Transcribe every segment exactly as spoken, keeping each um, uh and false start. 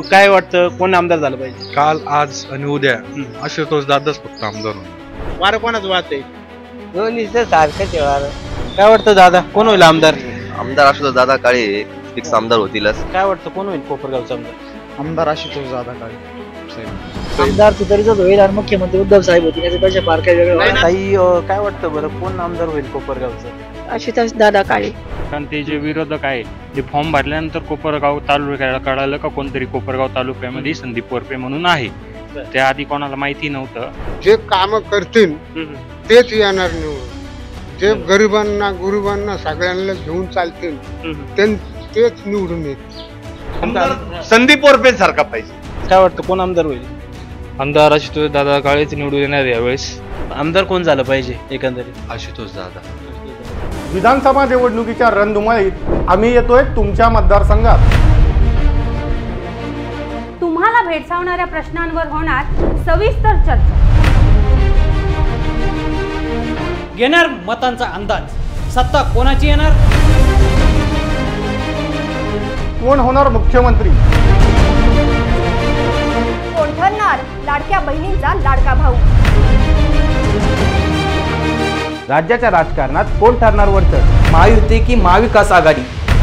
काय वाटतं कोण आमदार झालं पाहिजे? काल आज आणि उद्या आशुतोष दादाच फक्त आमदार होणार. वारं कोणाचं वाटतंय? दोन्हीचं सारखंच आहे वारं. काय वाटतं दादा कोण होईल आमदार? आमदार आशुतोष दादा काळे फिक्स आमदार होतीलच. काय वाटतं कोण होईल कोपरगावचा आमदार? आमदार आशुतोष दादा काळे आमदार तुतारीचाच होईल आणि मुख्यमंत्री उद्धव साहेब होतील याच्यापेक्षा फार काही वेगळं. ताई अं, काय वाटतं बरं कोण आमदार होईल कोपरगावचं? आशुतोष दादा काळे. कारण ते जे विरोधक आहे ते फॉर्म भरल्यानंतर कोपरगाव तालुक्याला कळालं का कोणतरी कोपरगाव तालुक्यामध्ये संदीप वरपे म्हणून आहे. त्या आधी कोणाला माहिती नव्हतं. जे काम करतील तेच येणार निवडून. जे गरिबांना गुरुबांना सगळ्यांना घेऊन चालतील तेच निवडून येतील. संदीप वरपे सारखा पाहिजे. काय वाटतं कोण आमदार होईल? आमदार आशुतोष दादा काळेच निवडून येणार यावेळेस. आमदार कोण झालं पाहिजे एकंदरीत? आशुतोष दादा. विधानसभा निवडणुकीच्या रणधुमाळीत आम्ही येतोय तुमच्या मतदारसंघात. तुम्हाला भेडसावणाऱ्या प्रश्नांवर होणार सविस्तर चर्चा. घेणार मतांचा अंदाज. सत्ता कोणाची येणार? कोण होणार मुख्यमंत्री? कोण ठरणार लाडक्या बहिणींचा लाडका भाऊ? राज्याच्या राजकारणात कोण ठरणार वरचढ? महायुती की महाविकास आघाडी?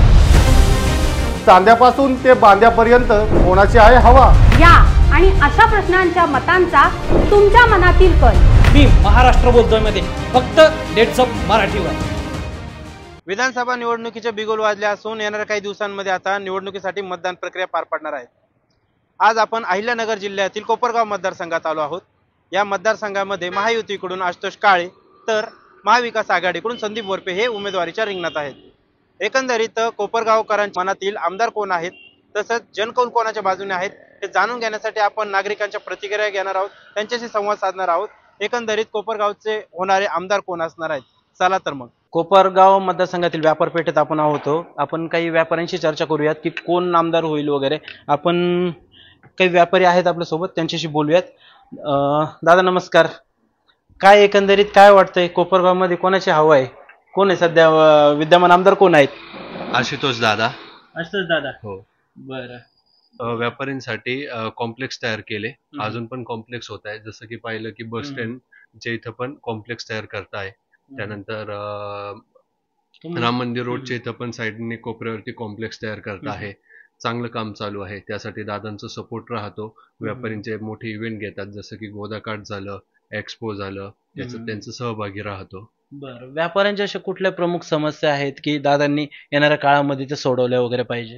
चांद्यापासून ते बांद्यापर्यंत कोणाची आहे हवा? या आणि अशा प्रश्नांच्या मतांचा तुमच्या मनातील कल. मी महाराष्ट्र बोलतोय मध्ये फक्त डेट्स ऑफ मराठीवर. विधानसभा निवडणुकीचे बिगुल वाजले असून येणाऱ्या काही दिवसांमध्ये आता निवडणुकीसाठी मतदान प्रक्रिया पार पडणार आहे. आज आपण अहिल्यानगर जिल्ह्यातील कोपरगाव मतदारसंघात आलो आहोत. या मतदारसंघामध्ये महायुतीकडून आशुतोष काळे तर महाविकास आघाडीकडून संदीप वरपे हे उमेदवारीच्या रिंगणात आहेत. एकंदरीत कोपरगावकरांच्या मनातील आमदार कोण आहेत तसंच जनकौल कोणाच्या बाजूने आहेत हे जाणून घेण्यासाठी आपण नागरिकांच्या प्रतिक्रिया घेणार आहोत, त्यांच्याशी संवाद साधणार आहोत. एकंदरीत कोपरगावचे होणारे आमदार कोण असणार आहेत? चला तर मग कोपरगाव मतदारसंघातील व्यापार पेठेत आपण आहोत. आपण काही व्यापाऱ्यांशी चर्चा करूयात की कोण आमदार होईल वगैरे. आपण काही व्यापारी आहेत आपल्यासोबत, त्यांच्याशी बोलूयात. दादा नमस्कार. काय एकंदरीत काय वाटतंय कोपरगाव मध्ये कोणाची हवा आहे? कोण आहे सध्या विद्यमान आमदार कोण आहेत? आशुतोष दादा. आशुतोष दादा. हो. बरं. व्यापाऱ्यांसाठी कॉम्प्लेक्स तयार केले. अजून पण कॉम्प्लेक्स होत आहे. जसं की पाहिलं की बस स्टँडच्या इथं पण कॉम्प्लेक्स तयार करताय. त्यानंतर राम मंदिर रोडच्या इथं पण साईडने कोपऱ्यावरती कॉम्प्लेक्स तयार करत आहे. चांगलं काम चालू आहे. त्यासाठी दादांचा सपोर्ट राहतो. व्यापाऱ्यांचे मोठे इव्हेंट घेतात जसं की गोदाकाठ झालं, एक्सपो झालं, त्याचं त्यांचं सहभागी राहतो. बरं. व्यापाऱ्यांच्या अशा कुठल्या प्रमुख समस्या आहेत की दादांनी येणाऱ्या काळामध्ये ते सोडवल्या वगैरे पाहिजे?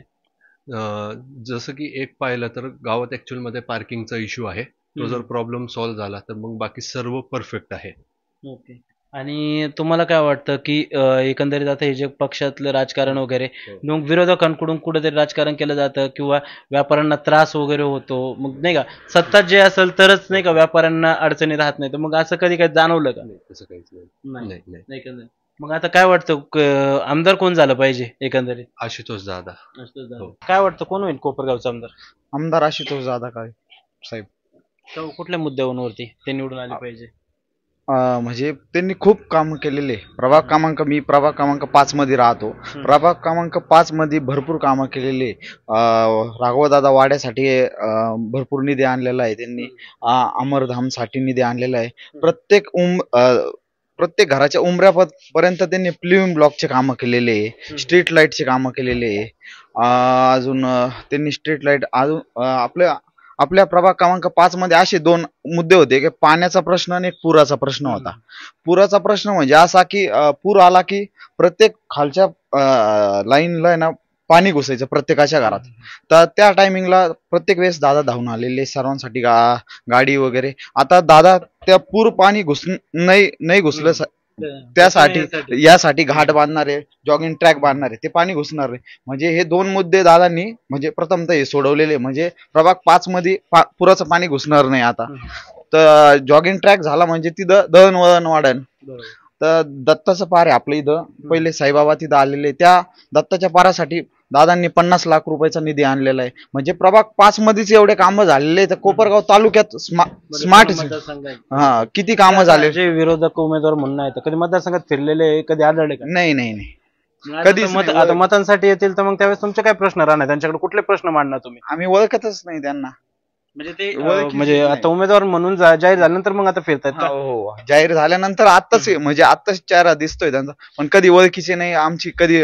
जसं की एक पाहिलं तर गावात ऍक्च्युअल मध्ये पार्किंगचा इश्यू आहे. तो जर प्रॉब्लेम सॉल्व्ह झाला तर मग बाकी सर्व परफेक्ट आहे. ओके. आणि तुम्हाला काय वाटतं की एकंदरीत आता हे जे पक्षातलं राजकारण वगैरे मग विरोधकांकडून कुठेतरी राजकारण केलं जातं किंवा व्यापाऱ्यांना त्रास वगैरे होतो, मग नाही का सत्ता जे असेल तरच नाही का व्यापाऱ्यांना अडचणी राहत नाही, तर मग असं कधी काही जाणवलं का? तसं काहीच नाही. एकंदरीत मग आता काय वाटतं आमदार कोण झालं पाहिजे एकंदरीत? आशुतोष दादा. काय वाटतं कोण होईल कोपरगावचा आमदार? आमदार आशुतोष दादा काळे साहेब. कुठल्या मुद्द्यावरती ते निवडून आले पाहिजे? म्हणजे त्यांनी खूप काम केलेले. प्रभाग क्रमांक मी प्रभाग क्रमांक पाच मध्ये राहतो. प्रभाग क्रमांक पाच मध्ये भरपूर कामं केलेले. राघवदादा वाड्यासाठी भरपूर निधी आणलेला आहे त्यांनी. अमरधामसाठी निधी आणलेला आहे. प्रत्येक उम प्रत्येक घराच्या उंबऱ्यापर्यंत त्यांनी प्लिविंग ब्लॉकचे कामं केलेले, स्ट्रीट लाईटचे कामं केलेले. अजून त्यांनी स्ट्रीट लाईट अजून आपल्या आपल्या प्रभाग क्रमांक पाच मध्ये असे दोन मुद्दे होते की पाण्याचा प्रश्न आणि एक पुराचा प्रश्न होता. पुराचा प्रश्न म्हणजे असा की पूर आला की प्रत्येक खालच्या लाईनला ना पाणी घुसायचं प्रत्येकाच्या घरात. तर त्या टायमिंगला प्रत्येक वेळेस दादा धावून आलेले सर्वांसाठी गा गाडी वगैरे. आता दादा त्या पूर पाणी घुस नाही नाही घुसलं त्यासाठी यासाठी घाट बांधणार आहे, जॉगिंग ट्रॅक बांधणार आहे, ते पाणी घुसणार आहे. म्हणजे हे दोन मुद्दे दादांनी म्हणजे प्रथमतः हे सोडवलेले. म्हणजे प्रभाग पाच मध्ये पुराचं पाणी घुसणार नाही. आता तर जॉगिंग ट्रॅक झाला म्हणजे तिथं दळणवळण वाढन. तर दत्ताचं पार आहे आपलं इथं. पहिले साईबाबा तिथं आलेले. त्या दत्ताच्या पारासाठी दादांनी पन्नास लाख रुपयाचा निधी आणलेला आहे. म्हणजे प्रभाग पाच मध्येच एवढे कामं झालेले. तर कोपरगाव तालुक्यात स्मार्ट हा किती कामं झाले. जे विरोधक उमेदवार म्हणून आहेत कधी मतदारसंघात फिरलेले कधी आढळले का? नाही नाही नाही कधीच मत नाही. आता मतांसाठी येतील तर मग त्यावेळेस तुमचे काय प्रश्न राहणार, त्यांच्याकडे कुठले प्रश्न मांडणार तुम्ही? आम्ही ओळखतच नाही त्यांना. म्हणजे ते अं, ओळखीचीच म्हणजे नाही. आता उमेदवार म्हणून जा- जाहीर झाल्यानंतर मग आता फिरतात का? हो हो. जाहीर झाल्यानंतर आत्ताच म्हणजे आत्ताच चेहरा दिसतोय त्यांचा, पण कधी ओळखीचे नाही आमची, कधी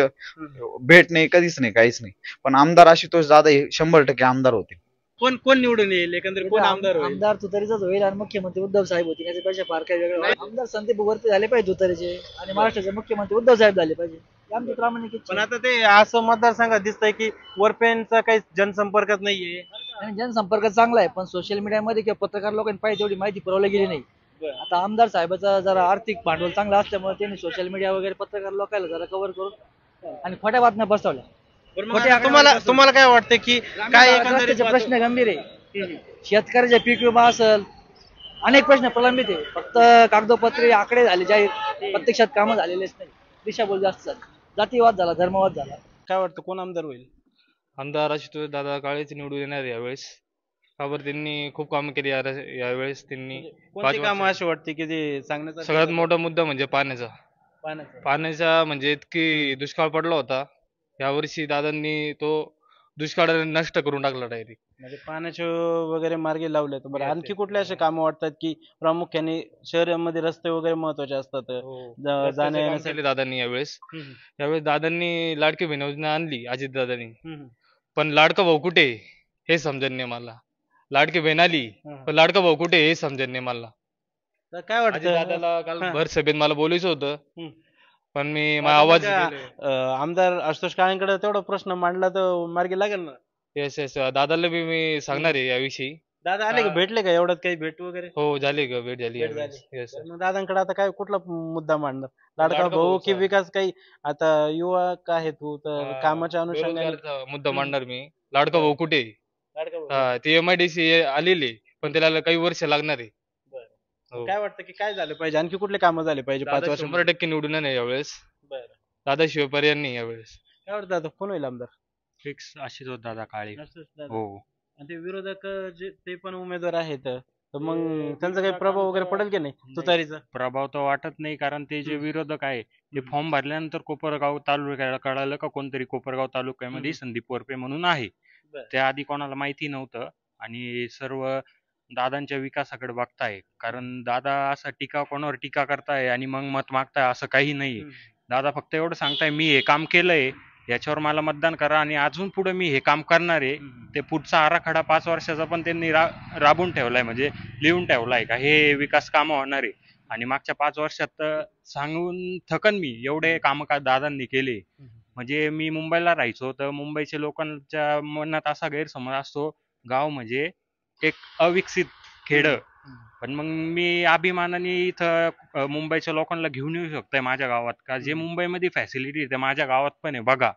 भेट नाही, कधीच नाही, काहीच नाही. पण आमदार आशुतोष दादा हे शंभर टक्के आमदार होते. कोण कोण निवडून येईल एकंदरीत, कोण आमदार होईल? आमदार तुतारीचाच होईल आणि मुख्यमंत्री उद्धव साहेब होते, त्याच्यापेक्षा फार काही वेगळं नाही. आमदार संदीप वरती झाले पाहिजे तुतारीचे, आणि महाराष्ट्राचे मुख्यमंत्री उद्धव साहेब झाले पाहिजे, ही आमची प्रामाणिक इच्छा पण आहे. आता ते असं मतदारसंघात दिसतंय की वरपेंचा काही जनसंपर्कात नाहीये. आणि जनसंपर्क चांगला आहे, पण सोशल मीडियामध्ये किंवा पत्रकार लोकांनी पाहिजे तेवढी माहिती पुरवली गेली नाही. आता आमदार साहेबाचा जरा आर्थिक भांडवल चांगला असल्यामुळे त्यांनी सोशल मीडिया वगैरे पत्रकार लोकांना जरा कव्हर करून आणि खोट्या बातम्या बसवल्या. बरं, मग आता तुम्हाला तुम्हाला काय वाटतं की काय एकंदरीत रस्त्याचे प्रश्न गंभीर आहे, शेतकऱ्याचे पीक विमा असेल, अनेक प्रश्न प्रलंबित आहे. फक्त कागदोपत्री आकडे झाले जाहीर, प्रत्यक्षात कामं झालेलेच नाही. दिशाभूल जास्त झाली, जातीवाद झाला, धर्मवाद झाला. काय वाटतं कोण आमदार होईल? आमदार आशुतोष दादा काळेच निवडून येणार यावेळेस. का बरं, त्यांनी खूप कामं केली यार- यावेळेस त्यांनी. कोणती पाच कामं वर्ष- अशी वाटते की ते सांगण्याचा सगळ्यात मोठा मुद्दा म्हणजे पाण्याचा. पाण्याचं. पाण्याचा म्हणजे इतकी दुष्काळ पडला होता, यावर्षी दादांनी तो दुष्काळ नष्ट करून टाकला डायरेक्ट. म्हणजे पाण्याचे वगैरे मार्गी लावले. तर बरं, Yes, आणखी yes. कुठले असे कामं वाटतात की प्रामुख्याने शहरामध्ये रस्ते वगैरे महत्वाचे असतात ज- रस्त्याचं जाण्या काम येण्यासाठी? केले दादांनी यावेळेस. हम्म, यावेळेस दादांनी लाडकी बहीण योजना आणली अजित दादांनी, हम्म, पण लाडका भाऊ कुठे आहे हे समजत नाही मला. लाडकी बहीण आली हम्म. पण लाडका भाऊ कुठे आहे हे समजत नाही मला. तर काय अजित वाटतं दादाला काल हा. भर सभेत मला बोलायचं होतं, हम्म. पण मी आता माझा आवाज म्हणजे, अं, आमदार आशुतोष काळेंकडे तेवढा प्रश्न मांडला तर मार्गी लागेल ना? येस येस दादाला बी मी सांगणार आहे याविषयी. दादा आले का, हा. भेटले का एवढ्यात काही भेट वगैरे? हो झाली ग, भेट झाली भेट यावेळेस. येस तर मग दादांकडे आता काय कुठला मुद्दा मांडणार? लाडका लाडका भाऊ भाऊचा. की विकास? काही आता युवा काय आहे तू तर कामाच्या अनुषंगाने बेरोजगारचा मुद्दा मांडणार मी. लाडका भाऊ कुठे आहे? लाडका भाऊ. हा, ते एमआयडीसी आलेले पण त्याला काही वर्ष लागणार आहे. हो. काय वाटतं की काय झालं पाहिजे, आणखी कुठले कामं झाले पाहिजे पाच दादा वर्ष? शंभर टक्के निवडून येणार यावेळेस. बरं. दादा शिवाय पर्याय नाही यावेळेस. काय वाटतं आता कोण होईल आमदार? फिक्स आशुतोष दादा काळे. आशुतोष दादा. हो. आणि ते विरोधक जे ते पण उमेदवार आहेत, तर मग त्यांचा काही प्रभाव वगैरे पडेल की नाही तुतारीचा? प्रभाव तर वाटत नाही, कारण ते जे विरोधक आहे ते फॉर्म भरल्यानंतर कोपरगाव तालुक्याला कळालं का कोणतरी कोपरगाव तालुक्यामध्ये संदीप वरपे म्हणून आहे. बरं. त्या आधी कोणाला माहिती नव्हतं, आणि सर्व दादांच्या विकासाकडे बघताय. कारण दादा असा टीका कोणावर टीका करताय आणि मग मत मागताय असं काही नाही. दादा फक्त एवढं सांगताय मी हे काम केलंय, याच्यावर मला मतदान करा, आणि अजून पुढे मी हे काम करणार आहे. ते पुढचा आराखडा पाच वर्षाचा पण त्यांनी रा राबून ठेवलाय, म्हणजे लिहून ठेवलाय का हे विकास कामं होणार आहे. आणि मागच्या पाच वर्षात तर सांगून थकन मी, एवढे कामं का दादांनी केले. म्हणजे मी मुंबईला राहायचो तर मुंबईच्या लोकांच्या मनात असा गैरसमज असतो गाव म्हणजे एक अविकसित खेड, पण मग मी अभिमानाने इथं अ, मुंबईच्या लोकांना घेऊन येऊ शकतोय माझ्या गावात, का जे मुंबईमध्ये फॅसिलिटी ते माझ्या गावात पण आहे बघा.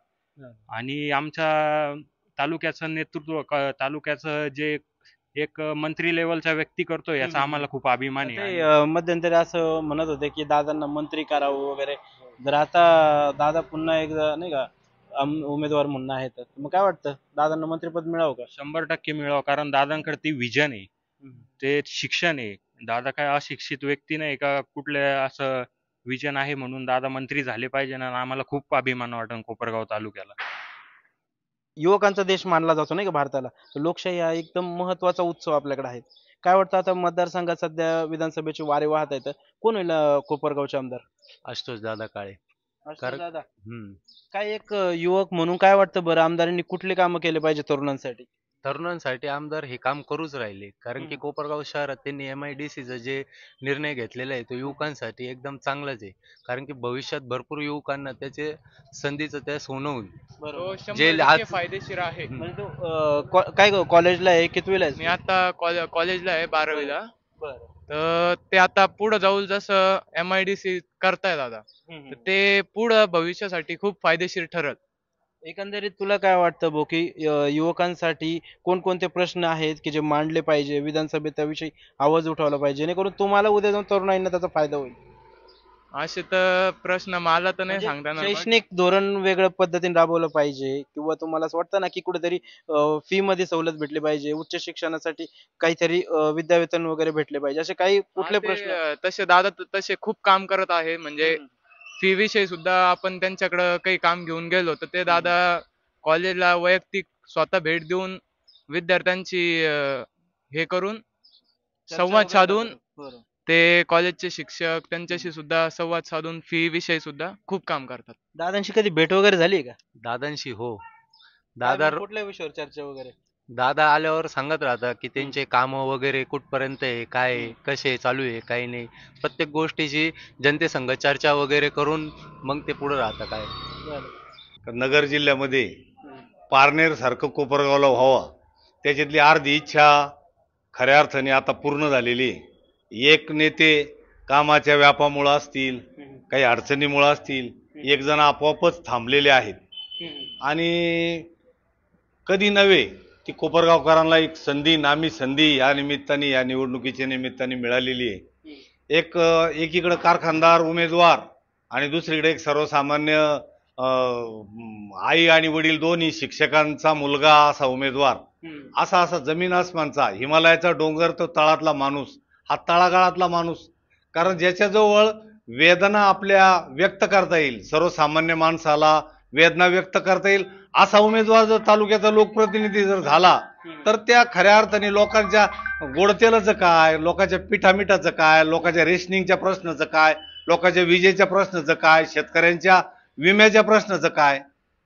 आणि आमच्या तालुक्याचं नेतृत्व क- तालुक्याचं जे एक मंत्री लेवलचा व्यक्ती करतोय याचा आम्हाला खूप अभिमान ते आहे. अं, मध्यंतरी असं म्हणत होते की दादांना मंत्री करावं वगैरे. जर आता दादा पुन्हा एकदा नाही का आम- उमेदवार म्हणून आहेत, तर मग काय वाटतं दादांना मंत्रिपद मिळावं का? शंभर टक्के मिळावं, कारण दादांकडे ती विजन आहे, ते शिक्षण आहे. दादा काय अशिक्षित व्यक्ती नाही का, कुठल्या असं विजन आहे म्हणून दादा मंत्री झाले पाहिजे ना. आम्हाला खूप अभिमान वाटन कोपरगाव तालुक्याला. युवकांचा देश मानला जातो नाही का भारताला, तर लोकशाही हा एकदम महत्वाचा उत्सव आपल्याकडे आहे. काय वाटतं आता मतदारसंघात सध्या विधानसभेचे वारे वाहत आहेत, कोण होईल अं, कोपरगावचे आमदार? आशुतोष दादा काळे. आशुतोष कारण- दादा. हम्म. काय एक अं, युवक म्हणून काय वाटतं बरं, आमदारांनी कुठली कामं केले पाहिजे तरुणांसाठी? तरुणांसाठी आमदार हे काम करूच राहिले, कारण की कोपरगाव शहरात त्यांनी एम आय डी सीचा जे निर्णय घेतलेला आहे तो युवकांसाठी एकदम चांगलाच आहे, कारण की भविष्यात भरपूर युवकांना त्याचे संधीचं त्या सोनं होईल. जे आज फायदेशीर आहे. म्हणजे तो अं, कॉ- काय कॉलेजला आहे, कितवीला आहे? मी आता कॉले- कॉलेजला आहे बारावीला. बरं. तर ते आता पुढे जाऊन जसं एम आय डी सी करतायत आता, हम्म. तर ते पुढं भविष्यासाठी खूप फायदेशीर ठरत. एकंदरीत तुला काय वाटतं भाऊ की अं, युवकांसाठी कोणकोणते प्रश्न आहेत की जे मांडले पाहिजे विधानसभेत, त्याविषयी आवाज उठवला पाहिजे जेणेकरून तुम्हाला उद्या जाऊन तरुणाईंना त्याचा फायदा होईल? असे तर प्रश्न मला तर नाही म्हणजे सांगता येणार, पण शैक्षणिक धोरण वेगळ्या पद्धतीने राबवलं पाहिजे, किंवा तुम्हाला असं वाटतं ना की कुठेतरी फी मध्ये सवलत भेटली पाहिजे, उच्च शिक्षणासाठी काहीतरी अं, विद्यावेतन वगैरे भेटले पाहिजे, असे काही कुठले हा, ते, प्रश्न? अं, तसे दादा त- तसे खूप काम करत आहे, म्हणजे फी विषयी सुद्धा आपण त्यांच्याकडं काही काम घेऊन गेलो तर ते दादा कॉलेजला वैयक्तिक स्वतः भेट देऊन विद्यार्थ्यांची अं, हे करून संवाद साधून ते कॉलेजचे शिक्षक त्यांच्याशी सुद्धा संवाद साधून फी विषयी सुद्धा खूप काम करतात. दादांशी कधी भेट वगैरे झाली का? दादांशी हो. दादा दादा कुठल्या विषयावर चर्चा वगैरे? दादा आल्यावर सांगत राहतात की त्यांचे काम वगैरे कुठपर्यंत आहे, काय आहे, कसे चालू आहे, काही नाही. प्रत्येक गोष्टीची जनतेसंग चर्चा वगैरे करून मग ते पुढे राहतं काय. नगर जिल्ह्यामध्ये पारनेर सारखं कोपरगावला व्हावं त्याच्यातली अर्धी इच्छा खऱ्या अर्थाने आता पूर्ण झालेली आहे. एक नेते कामाच्या व्यापामुळे असतील, काही अडचणीमुळे असतील, एक जण आपोआपच थांबलेले आहेत आणि कधी नव्हे ती कोपरगावकरांना एक संधी नामी संधी या निमित्ताने या निवडणुकीच्या निमित्ताने मिळालेली आहे. एक एकीकडे कारखानदार उमेदवार आणि दुसरीकडे एक सर्वसामान्य आई आणि वडील दोन्ही शिक्षकांचा मुलगा असा उमेदवार, असा असा जमीन आसमानचा हिमालयाचा डोंगर तो तळातला माणूस, हा तळागाळातला माणूस. कारण ज्याच्याजवळ वेदना आपल्या व्यक्त करता येईल, सर्वसामान्य माणसाला वेदना व्यक्त करता येईल असा उमेदवार जर तालुक्याचा लोकप्रतिनिधी जर झाला तर त्या खऱ्या अर्थाने लोकांच्या गोडतेलाचं काय, लोकांच्या पिठामिठाचं काय, लोकांच्या रेशनिंगच्या प्रश्नाचं काय, लोकांच्या विजेच्या प्रश्नाचं काय, शेतकऱ्यांच्या विम्याच्या प्रश्नाचं काय,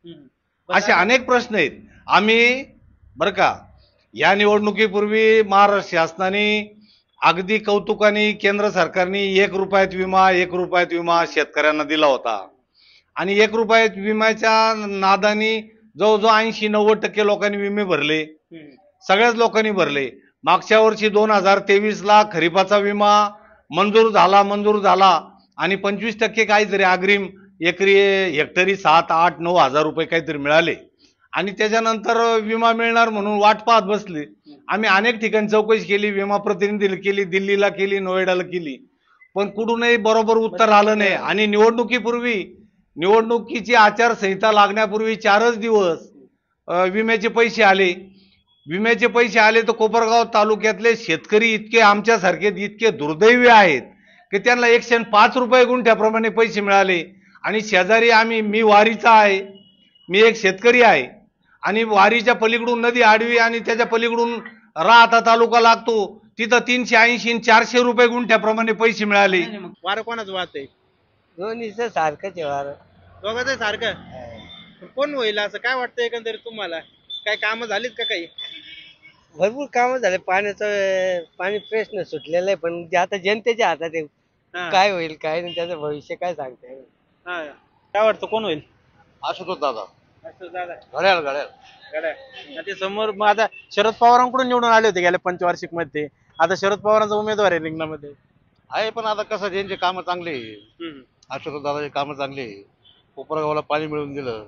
असे अनेक प्रश्न आहेत. आम्ही बरं का या निवडणुकीपूर्वी महाराष्ट्र शासनाने अगदी कौतुकाने केंद्र सरकारने एक रुपयात विमा एक रुपयात विमा शेतकऱ्यांना दिला होता आणि एक रुपयात विम्याच्या नादानी जवळजवळ ऐंशी नव्वद टक्के लोकांनी विमे भरले, सगळ्याच लोकांनी भरले. मागच्या वर्षी दोन हजार तेवीस ला खरीपाचा विमा मंजूर झाला मंजूर झाला आणि पंचवीस टक्के काहीतरी अग्रिम एकरी हेक्टरी सात आठ नऊ हजार रुपये काहीतरी मिळाले आणि त्याच्यानंतर विमा मिळणार म्हणून वाट पाहत बसले. आम्ही अनेक ठिकाणी चौकशी केली, विमा प्रतिनिधीला केली, दिल्लीला केली, नोएडाला केली, पण कुठूनही बरोबर उत्तर आलं नाही. आणि निवडणुकीपूर्वी निवडणुकीची आचारसंहिता लागण्यापूर्वी चारच दिवस विम्याचे पैसे आले. विम्याचे पैसे आले तर कोपरगाव तालुक्यातले शेतकरी इतके आमच्यासारखे इतके दुर्दैवी आहेत की त्यांना एकशे पाच रुपये गुंठ्याप्रमाणे पैसे मिळाले. आणि शेजारी आम्ही मी वारीचा आहे, मी एक शेतकरी आहे आणि वारीच्या पलीकडून नदी आडवी आणि त्याच्या पलीकडून राहता तालुका लागतो, तिथं तीनशे ऐंशी चारशे रुपये गुंठ्याप्रमाणे पैसे मिळाले. वारं कोणाच वाहत आहे? दोन्हीचं सारखंच आहे वारं. दोघांचं सारखं. कोण होईल असं काय वाटतं एकंदरीत तुम्हाला? काय कामं झालीत का? काही भरपूर कामं झाले. पाण्याचं पाणी प्रश्न सुटलेला आहे पण ते आता जनतेच्या हातात आहे. काय होईल काय नाही त्याचं भविष्य काय सांगता येईल. काय वाटतं कोण होईल? आशुतोष दादा. आशुतोष दादा. घड्याळ घड्याळ घड्याळ. ते समोर मग आता शरद पवारांकडून निवडून आले होते गेल्या पंचवार्षिक मध्ये, आता शरद पवारांचा उमेदवार आहे रिंगणामध्ये आहे. पण आता कसं त्यांचे कामं चांगले, आशुतोष दादाचे कामं चांगले, कोपरगावला पाणी मिळवून दिलं,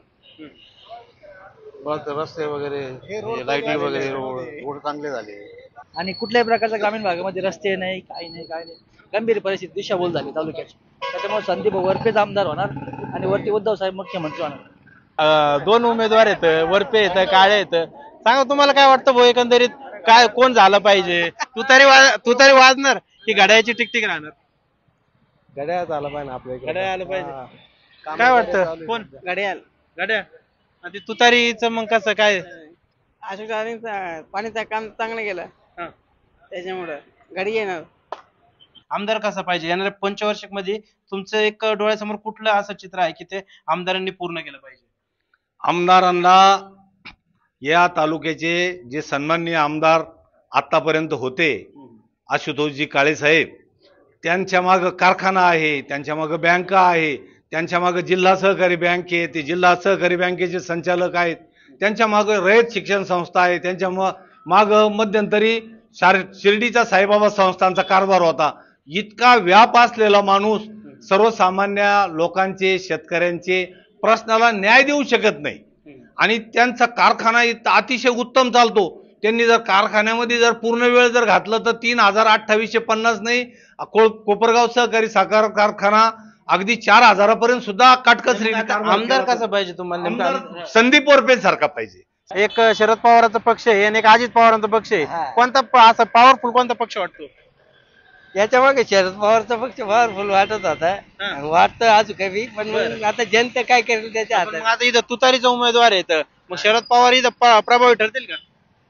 रस्ते वगैरे लाईटी वगैरे रोड रोड चांगले झाले आणि कुठल्याही प्रकारच्या ग्रामीण भागामध्ये रस्ते नाही, काही नाही, काय नाही. गंभीर परिस्थिती दिशाभूल झाली तालुक्याची. त्याच्यामुळे संदीप वरपेच आमदार होणार आणि वरती उद्धव साहेब मुख्यमंत्री होणार. दोन उमेदवार आहेत, वरपे येत, काळे येत. सांगा तुम्हाला काय वाटतं भाऊ एकंदरीत काय कोण झालं पाहिजे? तू तरी तू तरी वाजणार की घड्याळाची टिकटिक राहणार? घड्याळ आला पाहिजे आपल्या घड्याळ आलं पाहिजे. काय वाटतं कोण? घड्याळ घड्याळ. आणि तुतारीचं मग कसं काय? अशोक पाणीचं काम चांगलं केलं त्याच्यामुळं घडी येणार. आमदार कसा पाहिजे येणाऱ्या पंचवार्षिक मध्ये तुमचं एक डोळ्यासमोर कुठलं असं चित्र आहे की ते आमदारांनी पूर्ण केलं पाहिजे? आमदारांना या तालुक्याचे जे सन्माननीय आमदार आतापर्यंत होते आशुतोषजी काळे साहेब, त्यांच्या मागं कारखाना आहे, त्यांच्या मागं बँक आहे, त्यांच्या मागं जिल्हा सहकारी बँक आहे, ते जिल्हा सहकारी बँकेचे संचालक आहेत, त्यांच्या मागं रयत शिक्षण संस्था आहे, त्यांच्या मागं मध्यंतरी शिर्डीचा साईबाबा संस्थांचा कारभार होता. इतका व्याप असलेला माणूस सर्वसामान्य लोकांचे शेतकऱ्यांचे प्रश्नाला न्याय देऊ शकत नाही आणि त्यांचा कारखाना अतिशय उत्तम चालतो. त्यांनी जर कारखान्यामध्ये जर पूर्ण वेळ जर घातलं तर तीन हजार अठ्ठावीसशे पन्नास नाही कोपरगाव सहकारी साखर कारखाना अगदी चार हजारापर्यंत सुद्धा काटकसरी. आमदार कसा पाहिजे तुम्हाला? संदीप वरपे सारखा पाहिजे. एक शरद पवारांचा पक्ष आहे आणि एक अजित पवारांचा पक्ष आहे. कोणता असं पॉवरफुल कोणता पक्ष वाटतो? याच्या मागे शरद पवारचा पक्ष पॉवरफुल वाटत होता वाटतं अजून कमी पण मग आता जनता काय करेल त्याच्या पण मग हातात आता इथं तुतारीचा उमेदवार आहे तर मग शरद पवार इथं प- प्रभावी ठरतील का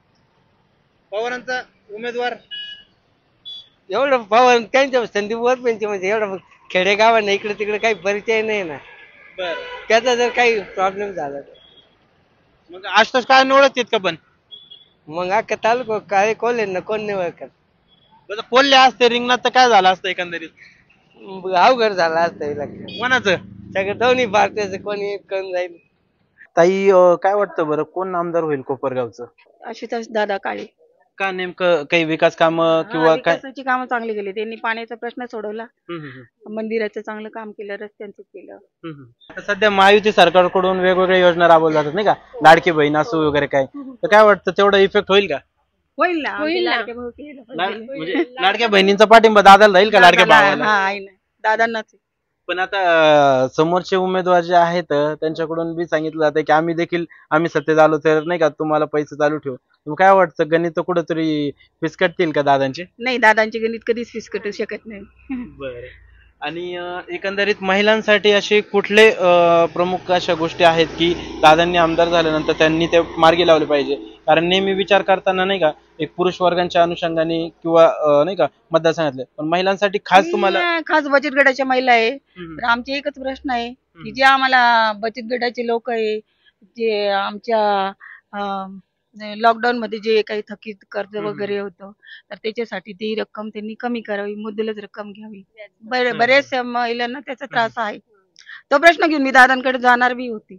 पवारांचा उमेदवार एवढं पवार त्यांच्या संदीप वरपेंचे म्हणजे एवढं खेडेगावांना इकडे तिकडे काही परिचय नाही ना बर त्याचा जर काही प्रॉब्लेम झाला तर मग आशुतोष काय ओळखत का पण मग अख्खा तालुका काय कोल्हे ना कोण नाही ओळखत जर कोल्हे असते रिंगणात तर काय झालं असतं एकंदरीत मग अवघड झाला असतं हिला. कोणाचं सगळं दोन्ही पार्ट्याचं कोणी कोण जाईल ताई अं, काय वाटतं बरं कोण आमदार होईल कोपरगावचं आशुतोष दादा काळे का नेमकं काही विकास काम किंवा काय विकासाची कामं चांगली केली त्यांनी पाण्याचा प्रश्न सोडवला हम्म, हम्म, मंदिराचं चांगलं काम केलं रस्त्यांचं केलं हम्म, हम्म. आता सध्या महायुती सरकारकडून वेगवेगळ्या योजना राबवल्या जातात नाही का लाडकी बहीण असो वगैरे काय तर काय वाटतं तेवढा इफेक्ट होईल का होईल ना होईल ना. लाडक्या भाऊ केलं लाड- पाहिजे. म्हणजे लाडक्या बहिणींचा पाठिंबा दादाला राहील का लाडक्या दादाला- भावाला हा आहे ना दादांनाच आहे. पण आता अं, समोरचे उमेदवार जे आहेत अं, त्यांच्याकडून बी सांगितलं जातं की आम्ही देखील आम्ही सत्तेत आलो तर नाही का तुम्हाला पैसे चालू ठेवू मग काय वाटतं गणित कुठंतरी फिसकटतील का दादांचे नाही दादांची गणित कधीच फिसकटू शकत नाही बरं आणि अं, एकंदरीत महिलांसाठी असे कुठले अं, प्रमुख अशा गोष्टी आहेत की दादांनी आमदार झाल्यानंतर त्यांनी ते मार्गी लावले पाहिजे कारण नेहमी विचार करताना नाही का एक पुरुष वर्गांच्या अनुषंगाने किंवा अं, नाही का मतदारसंघातले पण महिलांसाठी खास तुम्हाला मी खास बचत गटाच्या महिला आहे तर आमचे एकच प्रश्न आहे की जे आम्हाला बचत गटाचे लोक आहे जे आमच्या लॉकडाऊन मध्ये जे काही थकीत कर्ज वगैरे होतं तर त्याच्यासाठी ती रक्कम त्यांनी कमी करावी मुद्दलच रक्कम घ्यावी बरे- बरेच महिलांना त्याचा त्रास आहे तो प्रश्न घेऊन मी दादांकडे जाणार बी होती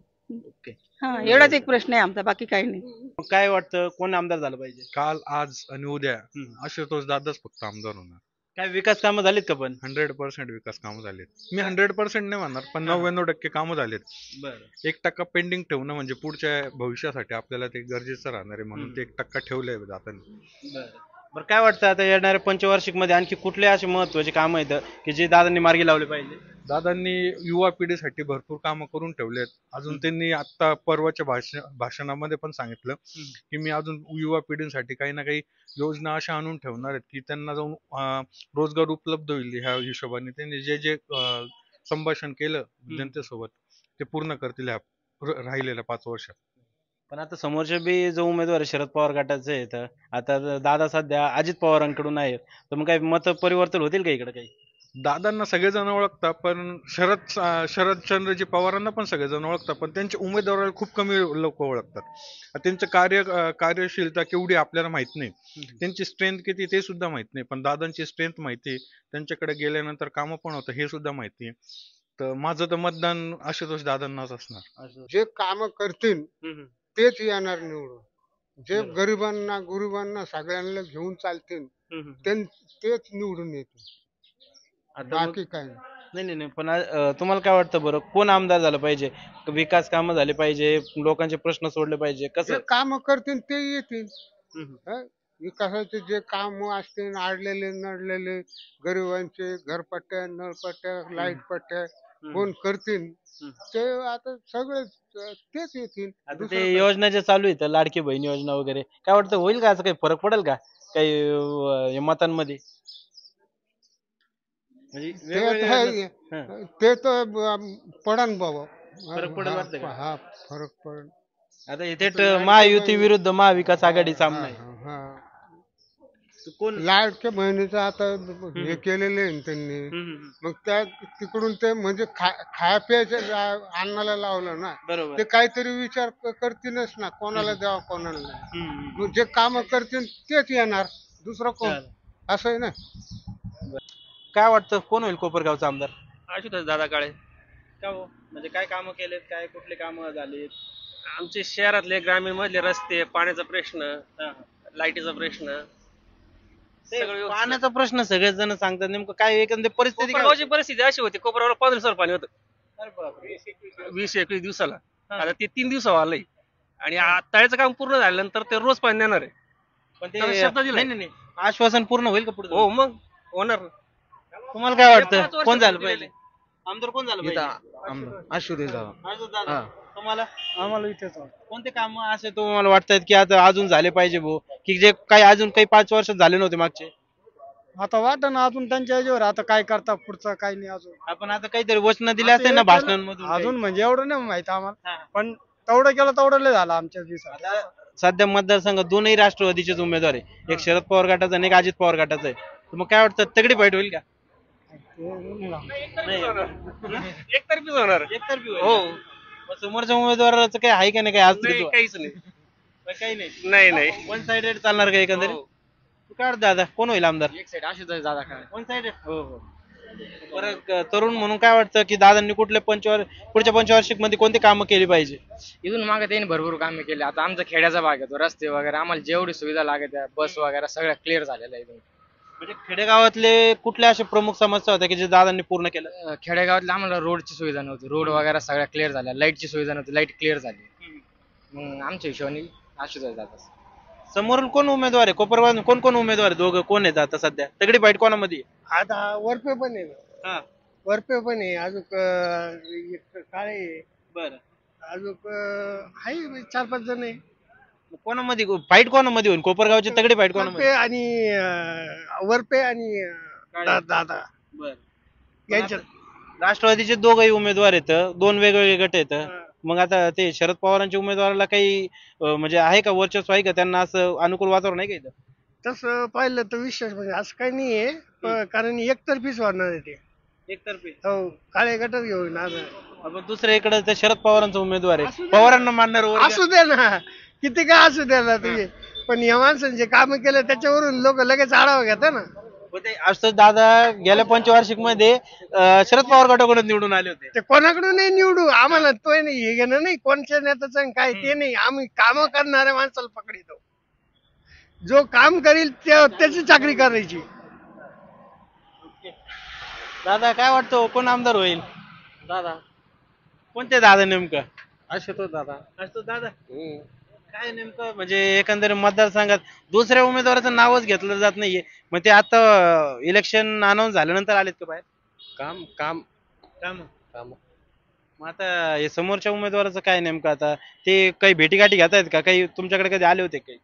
हा एवढाच एक प्रश्न आहे आमचा बाकी काही नाही मग काय वाटतं कोण आमदार झालं पाहिजे काल आज आणि उद्या आशुतोष दादाच फक्त आमदार होणार काय विकास कामं झालीत का पण हंड्रेड पर्सेंट विकास कामं झालेत मी हंड्रेड पर्सेंट नाही म्हणणार पण नव्याण्णव टक्के कामं झालेत बरं एक टक्का पेंडिंग ठेवणं म्हणजे पुढच्या भविष्यासाठी आपल्याला ते गरजेचं राहणार आहे म्हणून ते एक टक्का ठेवलंय दादांनी बरं बरं काय वाटतं आता येणाऱ्या पंचवार्षिक मध्ये आणखी कुठले असे महत्वाचे कामं आहेत की जे दादांनी मार्गी लावले पाहिजे दादांनी युवा पिढीसाठी भरपूर कामं करून ठेवलेत अजून त्यांनी आता परवाच्या भाषण भाषणामध्ये पण सांगितलं की मी अजून युवा पिढीसाठी काही ना काही योजना अशा आणून ठेवणार आहेत की त्यांना जाऊन अं, रोजगार उपलब्ध होईल ह्या हिशोबाने त्यांनी जे जे अं, संभाषण केलं जनतेसोबत ते पूर्ण करतील ह्या र- राहिलेल्या पाच वर्षात पण आता समोरचे बी जो उमेदवार आहे शरद पवार गटाचे आहेत आता दादा सध्या अजित पवारांकडून आहेत तर मग काही मत परिवर्तन होतील का इकडे काही दादांना सगळेजण ओळखतात पण शरद शरदचंद्रजी पवारांना पण सगळेजण ओळखतात पण त्यांच्या उमेदवाराला खूप कमी लोक ओळखतात त्यांचं कार्य अं, कार्यशीलता केवढी आपल्याला माहित नाही त्यांची स्ट्रेंथ किती ते सुद्धा माहित नाही पण दादांची स्ट्रेंथ माहिती आहे त्यांच्याकडे गेल्यानंतर कामं पण होतं हे सुद्धा माहिती आहे तर माझं तर मतदान आशुतोष दादांनाच असणार जे काम करतील तेच येणार निवडून जे गरिबांना गुरुबांना सगळ्यांना घेऊन चालतील त्यां- तेच निवडून येतील आता मग- बाकी काय नाही. नाही नाही नाही पण अं, तुम्हाला काय वाटतं बरं कोण आमदार झालं पाहिजे विकास कामं झाले पाहिजे लोकांचे प्रश्न सोडले पाहिजे कसं जे काम करतील ते येतील हं? विकासाचे जे काम असतील आडलेले नडलेले गरिबांचे घरपट्ट्या नळपट्ट्या लाईट पट्ट्या कोण करतील ते आता सगळे तेच येतील आता दुसरं ते काय. योजना जे चालू आहेत लाडकी बहीण योजना वगैरे काय वाटतं होईल का असं काही फरक पडेल का काही अं, या मतांमध्ये म्हणजे ते वेगवेगळ्या तर योजना- आहे. हं. ते तर पडन बाबा फरक पडेल हा, वाटतं का? हा फरक पडेल आता इथे ट- महायुती विरुद्ध महाविकास आघाडी सामना आहे हा कोण लाडक्या बहिणीचं आता हे केलेलं आहे ना त्यांनी मग त्या तिकडून ते म्हणजे खाया प्यायच्या अन्नाला लावलं ना बरोबर ते काहीतरी विचार क- करतीलच ना कोणाला द्यावं कोणाला नाही मग जे काम करतील तेच येणार दुसरं कोण असं आहे ना काय वाटतं कोण होईल कोपरगावचा आमदार आशुतोष दादा काळे का हो म्हणजे काय कामं केलेत काय कुठले कामं झालेत आमचे शहरातले ग्रामीण मधले रस्ते पाण्याचा प्रश्न लाईटीचा प्रश्न ते पाण्याचा प्रश्न सगळेच जण सांगतात नेमकं काय एकंदर परिस्थिती काय कोपरगावची होती? परिस्थिती अशी होती कोपरगावला पंधरा दिवसावर पाणी होतं अरे बापरे. वीस एकवीस दिवसाला आता ते तीन दिवसावर आलंय आणि आ- तळ्याचं काम पूर्ण झाल्यानंतर ते रोज पाणी देणार आहे पण ते त्याला शब्द दिलाय. नाही नाही नाही. आश्वासन पूर्ण होईल का पुढे हो मग होणार तुम्हाला काय पाच वाटतं वर्ष कोण झालं दिलेले. पाहिजे आमदार कोण झालं इथं पाहिजे आमदार आशुतोष दादा आजच दादा. हा. तुम्हाला आम्हाला इथेच कोणते काम असे तुम्हाला वाटतात की आता अजून झाले पाहिजे भाऊ की जे काही अजून काही पाच वर्षात झाले नव्हते मागचे आता वाटत ना अजून त्यांच्या याच्यावर आता काय करता पुढचं काही नाही अजून. आपण आता काहीतरी वचन दिले असते ना भाषणांमधून काही. अजून म्हणजे एवढं नाही माहित आम्हाला, पण तेवढं केलं तेवढं लय झालं आमच्या दिवसात. सध्या मतदारसंघात दोनही राष्ट्रवादीचेच उमेदवार आहे, एक शरद पवार गटाचा आणि एक अजित पवार गटाचा आहे. तर मग काय वाटतं तगडी फाईट होईल का? एकतर्फी होणार. एकतर्फी होईल हो. का? मग समोरच्या उमेदवाराचं काही आहे का नाही काही आज तरी नाही, तो? काहीच नाही. काही नाही नाही नाही वन साइडेड चालणार का एकंदरीत? तू काय वाटतं दादा कोण होईल आमदार? एक साईड अशी दादा काय वन साइडेड. हो हो. बरं क- तरुण म्हणून काय वाटतं की दादांनी कुठल्या पंचवार पुढच्या पंचवार्षिक मध्ये कोणती कामं केली पाहिजे? इथून मागे त्यांनी भरपूर कामे केली. आता आमचा खेड्याचा भाग आहे तो, रस्ते वगैरे आम्हाला जेवढी सुविधा लागत आहे, बस वगैरे सगळ्या क्लिअर झालेल्या आहे इथून. म्हणजे खेडेगावातले कुठल्या अशा प्रमुख समस्या होत्या की जे दादांनी पूर्ण केलं? अं, खेडेगावातल्या आम्हाला रोडची सुविधा नव्हती, रोड वगैरे सगळ्या क्लिअर झाल्या. लाईटची सुविधा नव्हती, लाईट क्लिअर झाली. मग आमच्या हिशोबाने आशुतोष दादा. समोरून कोण उमेदवार आहे? कोपरगाव कोण कोण उमेदवार आहे? दोघं कोण आहेत आता सध्या? तगडी फाईट कोणामध्ये आहे? आता वरपे पण आहे ना. हा. वरपे पण आहे अजून अं, एक काळे आहे. बरं. अजून अं, आहे चार पाच जण आहे. कोणामध्ये फाईट कोणामध्ये होईल? कोपरगावची तगडी फाईट वरपे कोणामध्ये? आणि अं, वरपे आणि अं, दा- दादा बरं. यांच्यात राष्ट्रवादीचे दोघही उमेदवार आहेत, दोन वेगवेगळे गट आहेत. मग आता ते शरद पवारांच्या उमेदवाराला काही अं, म्हणजे आहे का वर्चस्व आहे का? त्यांना असं अनुकूल वातावरण आहे का इथं? तसं पाहिलं तर विशेष म्हणजे असं काही नाहीये, प- कारण एकतर्फीच होणार आहे ते. एकतर्फी. हो काळे गटच घेऊन आज आपण दुसऱ्या इकडे ते शरद पवारांचा उमेदवार आहे, पवारांना मानणार वर्ग. असू दे ना, किती काय असू द्या ना तुम्ही, पण या माणसाने जे काम केलं त्याच्यावरून लोक लगेच आढावा घेतात ना. होते असं दादा गेल्या पंचवार्षिक मध्ये अं, शरद पवार गटाकडून निवडून आले होते. ते कोणाकडून नाही निवडू, आम्हाला तो नाही हे घेणं नाही कोणच्या नेत्याचं आणि काय ते नाही. आम्ही काम करणाऱ्या माणसाला पकडितो, जो काम करील त्या- त्याची चाकरी करायची. दादा काय वाटतं कोण आमदार होईल? दादा कोणते दादा नेमकं? आशुतोष दादा. असतो दादा. काय नेमकं म्हणजे एकंदरीत मतदारसंघात दुसऱ्या उमेदवाराचं नावच घेतलं जात नाहीये. मग ते आता इलेक्शन अनाऊन्स झाल्यानंतर आलेत का बाहेर? काम काम काम काम मग आता हे समोरच्या उमेदवाराचं काय नेमकं आता ते काही भेटीगाठी घेत आहेत का? काही तुमच्याकडे कधी आले होते काही?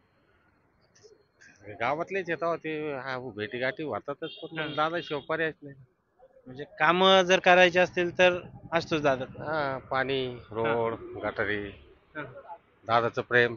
गावातलेच येतात ते, हा भेटीगाठी होतातच, पण दादा शिवाय पर्यायच नाही. म्हणजे काम जर करायचे असतील तर असतोच दादा. हा पाणी, रोड, गटारी, दादाचं प्रेम.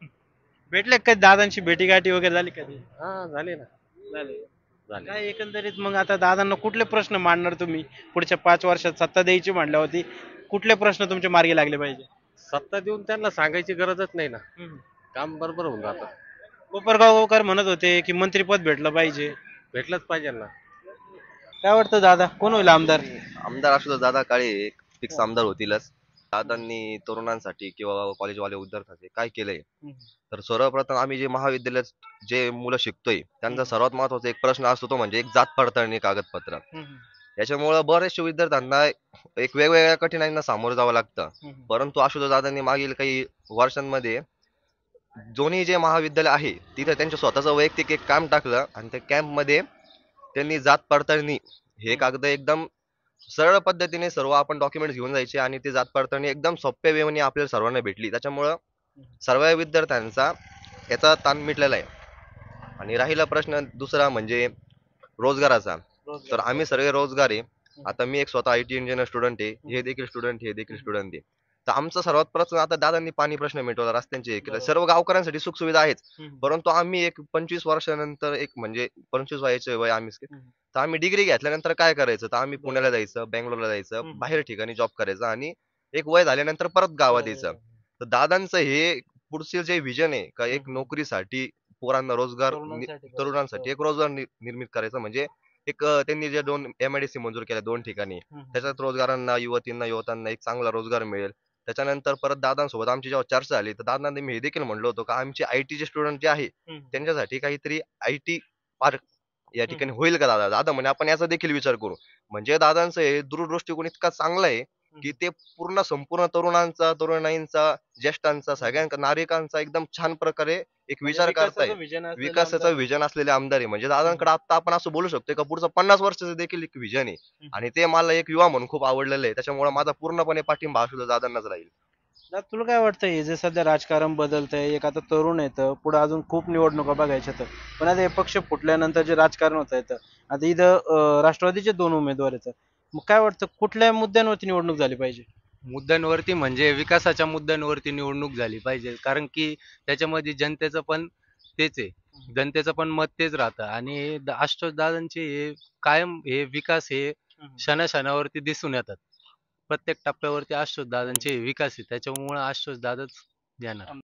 भेटले का कधी दादांची भेटीगाठी वगैरे झाली कधी? हा झाले ना. झाले. झाले. काय एकंदरीत मग आता दादांना कुठले प्रश्न मांडणार तुम्ही पुढच्या पाच वर्षात? सत्ता द्यायची म्हणल्या होती, कुठले प्रश्न तुमच्या मार्गी लागले पाहिजे? सत्ता देऊन त्यांना सांगायची गरजच नाही ना, काम बरोबर होऊन जातं. कोपरगावकर म्हणत होते की मंत्रीपद भेटलं पाहिजे. भेटलंच पाहिजे ना. काय वाटतं दादा कोण होईल आमदार? आमदार असू दादा काळे फिक्स आमदार होतीलच. दादांनी तरुणांसाठी किंवा कॉलेजवाले विद्यार्थ्यांसाठी काय केलंय, तर सर्वप्रथम आम्ही जे महाविद्यालयात जे मुलं शिकतोय त्यांचा सर्वात महत्वाचा एक प्रश्न असतो तो म्हणजे एक जात पडताळणी कागदपत्र. याच्यामुळं बरेचशे विद्यार्थ्यांना एक वेगवेगळ्या कठीणाईंना सामोरं जावं लागतं. परंतु आशुतोष दादांनी मागील काही वर्षांमध्ये दोन्ही जे महाविद्यालय आहे तिथे त्यांच्या स्वतःचं वैयक्तिक एक काम टाकलं आणि त्या कॅम्प मध्ये त्यांनी जात पडताळणी हे कागद एकदम सरळ पद्धतीने सर्व आपण डॉक्युमेंट घेऊन जायचे आणि ती जात पडताळणी एकदम सोप्या वेळी आपल्याला सर्वांना भेटली. त्याच्यामुळं सर्व विद्यार्थ्यांचा याचा ताण मिटलेला आहे. आणि राहिला प्रश्न दुसरा म्हणजे रोजगाराचा, तर आम्ही सर्व रोजगार आहे. आता मी एक स्वतः आय टी इंजिनियर स्टुडंट आहे, हे देखील स्टुडंट हे देखील स्टुडंट आहे. तर आमचा सर्वात प्रश्न आता दादांनी पाणी प्रश्न मिटवला, रस्त्यांचे हे केलं, सर्व गावकऱ्यांसाठी सुखसुविधा आहेच. परंतु आम्ही एक पंचवीस वर्षानंतर एक म्हणजे पंचवीस वयाचे वय आम्ही, तर आम्ही डिग्री घेतल्यानंतर काय करायचं, तर आम्ही पुण्याला जायचं, बेंगलोरला जायचं, बाहेर ठिकाणी जॉब करायचं आणि एक वय झाल्यानंतर परत गावात यायचं. तर दादांचं हे पुढचे जे विजन आहे का एक नोकरीसाठी पोरांना रोजगार, तरुणांसाठी एक रोजगार निर्मित करायचं, म्हणजे एक त्यांनी जे दोन एमआयडीसी मंजूर केल्या दोन ठिकाणी, त्याच्यात रोजगारांना युवतींना युवतांना एक चांगला रोजगार मिळेल. त्याच्यानंतर परत दादांसोबत आमची जेव्हा चर्चा झाली तर दादांनी मी हे देखील म्हणलो होतो का आमचे आयटीचे स्टुडंट जे आहे त्यांच्यासाठी काहीतरी आयटी पार्क या ठिकाणी होईल का दादा? दादा म्हणे आपण याचा देखील विचार करू. म्हणजे दादांचं हे दूरदृष्टिकोन इतका चांगला आहे की ते पूर्ण संपूर्ण तरुणांचा, तरुणाईंचा, ज्येष्ठांचा, सगळ्या नागरिकांचा एकदम छान प्रकारे एक विचार करताय. विकासाचा विजन असलेले आमदार आहे. म्हणजे दादांकडे आता आपण असं बोलू शकतो का पुढचं पन्नास वर्षाचं देखील एक विजन आहे आणि ते मला एक युवा म्हणून खूप आवडलेलं आहे. त्याच्यामुळे माझा पूर्णपणे पाठिंबा आशुतोष दादांनाच राहील. ना तुला काय वाटतं हे जे सध्या राजकारण बदलतंय, एक आता तरुण येतं, पुढे अजून खूप निवडणुका बघायच्या आहेत, पण आता हे पक्ष फुटल्यानंतर जे राजकारण होत येतं, आता इथं अं, राष्ट्रवादीचे दोन उमेदवार आहेत, मग काय वाटतं कुठल्या मुद्द्यांवरती निवडणूक झाली पाहिजे? मुद्द्यांवरती म्हणजे विकासाच्या मुद्द्यांवरती निवडणूक झाली पाहिजे, कारण की त्याच्यामध्ये जनतेचं पण तेच आहे, जनतेचं पण मत तेच राहतं. आणि द- आशुतोष दादांचे हे कायम हे विकास हे क्षणाक्षणावरती दिसून येतात. प्रत्येक टप्प्यावरती आशुतोष दादांचे विकास आहे, त्याच्यामुळे आशुतोष दादाच येणार.